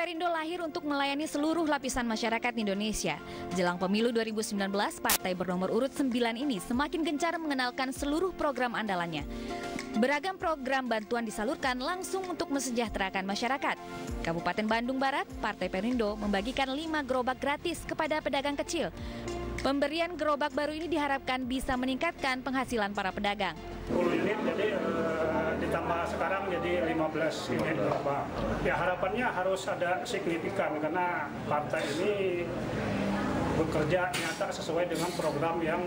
Perindo lahir untuk melayani seluruh lapisan masyarakat Indonesia. Jelang pemilu 2019, partai bernomor urut 9 ini semakin gencar mengenalkan seluruh program andalannya. Beragam program bantuan disalurkan langsung untuk mesejahterakan masyarakat. Kabupaten Bandung Barat, Partai Perindo membagikan 5 gerobak gratis kepada pedagang kecil. Pemberian gerobak baru ini diharapkan bisa meningkatkan penghasilan para pedagang. 10 unit jadi ditambah sekarang jadi 15 unit gerobak. Ya harapannya harus ada signifikan karena partai ini bekerja nyata sesuai dengan program yang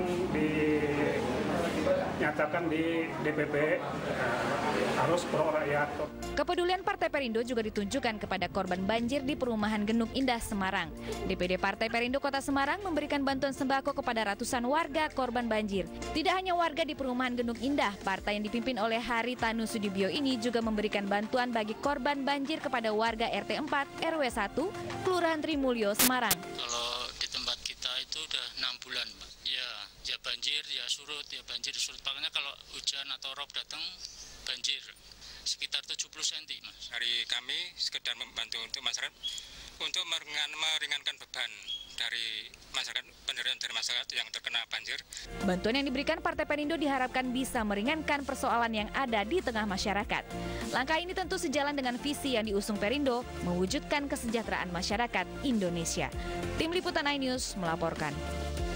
dinyatakan di DPP, harus pro rakyat. Kepedulian Partai Perindo juga ditunjukkan kepada korban banjir di perumahan Genuk Indah, Semarang. DPD Partai Perindo Kota Semarang memberikan bantuan sembako kepada ratusan warga korban banjir. Tidak hanya warga di perumahan Genuk Indah, partai yang dipimpin oleh Haritanu Sudibyo ini juga memberikan bantuan bagi korban banjir kepada warga RT 4 RW 1 Kelurahan Trimulyo, Semarang. Kalau di tempat kita itu udah 6 bulan, Pak. Ya banjir, ya surut, ya banjir, surut. Makanya kalau hujan atau rob datang, banjir sekitar 70 cm, Mas. Dari kami sekedar membantu untuk masyarakat, untuk meringankan beban dari masyarakat, penderitaan dari masyarakat yang terkena banjir. Bantuan yang diberikan Partai Perindo diharapkan bisa meringankan persoalan yang ada di tengah masyarakat. Langkah ini tentu sejalan dengan visi yang diusung Perindo, mewujudkan kesejahteraan masyarakat Indonesia. Tim Liputan iNews melaporkan.